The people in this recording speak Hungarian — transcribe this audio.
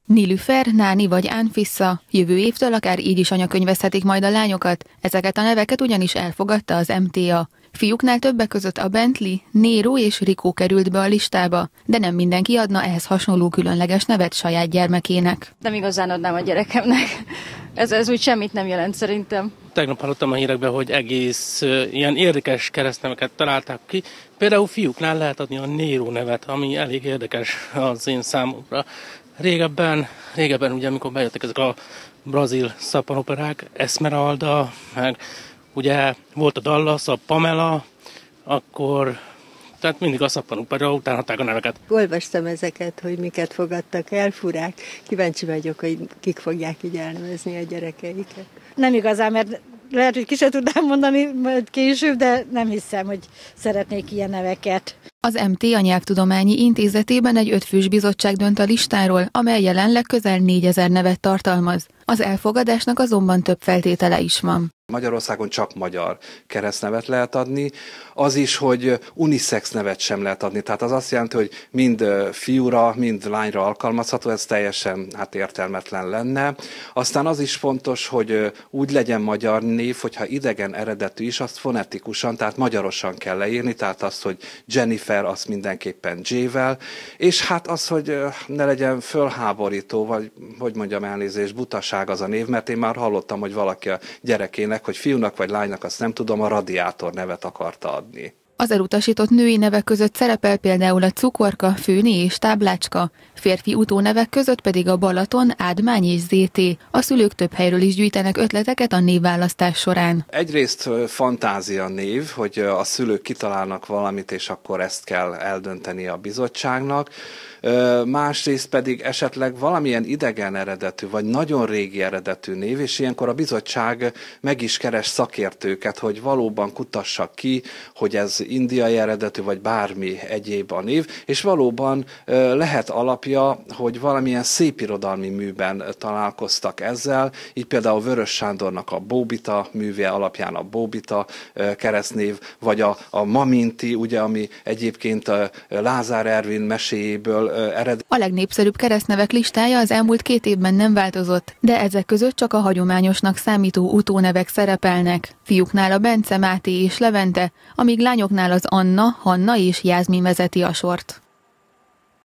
Nilüfer, Náni vagy Ánfissa. Jövő évtől akár így is anyakönyvezhetik majd a lányokat, ezeket a neveket ugyanis elfogadta az MTA. Fiúknál többek között a Bentley, Nero és Rico került be a listába, de nem mindenki adna ehhez hasonló különleges nevet saját gyermekének. Nem igazán adnám a gyerekemnek. Ez úgy semmit nem jelent szerintem. Tegnap hallottam a hírekben, hogy egész ilyen érdekes keresztneveket találták ki. Például fiúknál lehet adni a Nero nevet, ami elég érdekes az én számomra. Régebben ugye, amikor bejöttek ezek a brazil szappanoperák, Esmeralda, meg ugye volt a Dallas, a Pamela, akkor tehát mindig a szappanopera után adták a neveket. Olvastam ezeket, hogy miket fogadtak el, furák. Kíváncsi vagyok, hogy kik fogják így elnevezni a gyerekeiket. Nem igazán, mert lehet, hogy ki sem tudnám mondani majd később, de nem hiszem, hogy szeretnék ilyen neveket. Az MTA Nyelvtudományi Intézetében egy 5 fős bizottság dönt a listáról, amely jelenleg közel 4000 nevet tartalmaz. Az elfogadásnak azonban több feltétele is van. Magyarországon csak magyar keresztnevet lehet adni, az is, hogy unisex nevet sem lehet adni, tehát az azt jelenti, hogy mind fiúra, mind lányra alkalmazható, ez teljesen értelmetlen lenne. Aztán az is fontos, hogy úgy legyen magyar név, hogyha idegen eredetű is, azt fonetikusan, tehát magyarosan kell leírni, tehát az, hogy Jennifer, az mindenképpen J-vel, és hát az, hogy ne legyen fölháborító, vagy hogy mondjam, elnézést, butaság az a név, mert én már hallottam, hogy valaki a gyerekének, hogy fiúnak vagy lánynak, azt nem tudom, a Radiátor nevet akarta adni. Az elutasított női nevek között szerepel például a Cukorka, Főni és Táblácska, férfi utónevek között pedig a Balaton, Ádmány és ZT. A szülők több helyről is gyűjtenek ötleteket a névválasztás során. Egyrészt fantázia név, hogy a szülők kitalálnak valamit, és akkor ezt kell eldönteni a bizottságnak. Másrészt pedig esetleg valamilyen idegen eredetű, vagy nagyon régi eredetű név, és ilyenkor a bizottság meg is keres szakértőket, hogy valóban kutassak ki, hogy ez indiai eredetű, vagy bármi egyéb a név, és valóban lehet alapja, hogy valamilyen szépirodalmi műben találkoztak ezzel, így például Vörös Sándornak a Bóbita műve alapján a Bóbita keresztnév, vagy a Maminti, ugye, ami egyébként Lázár Ervin meséjéből ered. A legnépszerűbb keresztnevek listája az elmúlt 2 évben nem változott, de ezek között csak a hagyományosnak számító utónevek szerepelnek. Fiúknál a Bence, Máté és Levente, amíg lányoknál az Anna, Hanna és Jászmin vezeti a sort.